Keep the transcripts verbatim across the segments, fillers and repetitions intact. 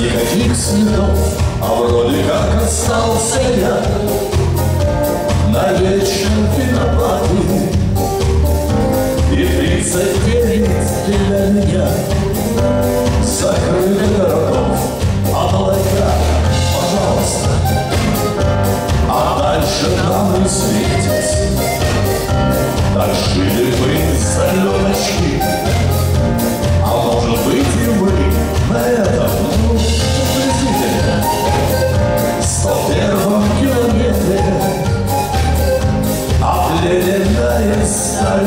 никаких следов, а вроде как остался я навечно виноватый. И тридцать девять для меня закрыли городов, облака, пожалуйста. А дальше нам не светит. Так жили вы, соленочки, а может быть и вы на этом, ну, приблизительно сто первом километре обледенная сталь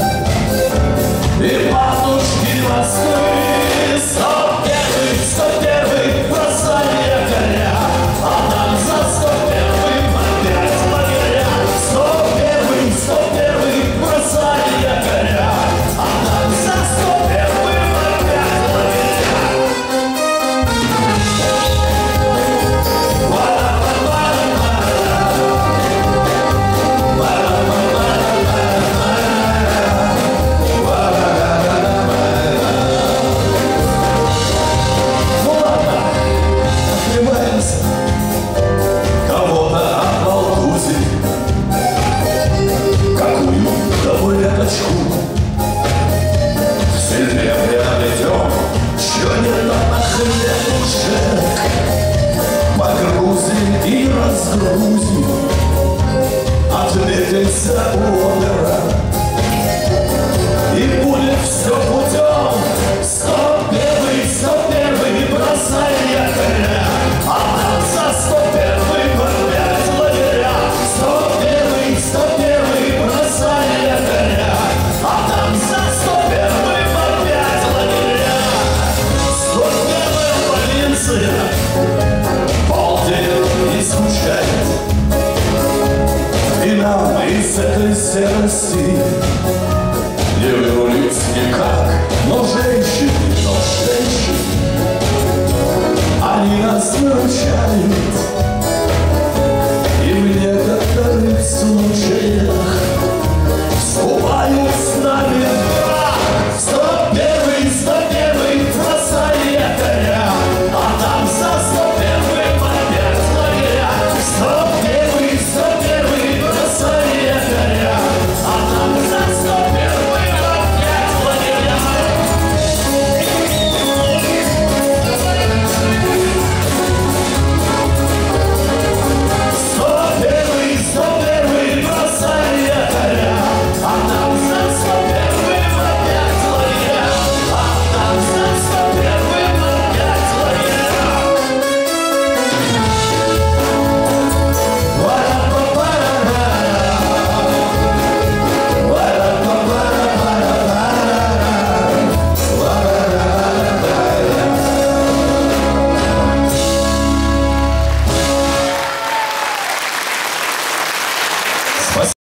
и матушки Москвы. Сто первый, сто первый бросали якоря, а нам за сто первый опять лагеря. Сто первый, сто первый бросали якоря, а нам за сто первый опять лагеря. И разгрузим, отметился опера, и будет все путем. Сто первый, сто первый бросай якоря, а нам за сто первый опять лагеря. Сто первый, сто первый бросай якоря, а нам за сто первый опять лагеря. Сто первая провинция не скучает, и нам из этой серости не вырулить никак. Но женщины, но женщины, они нас выручают.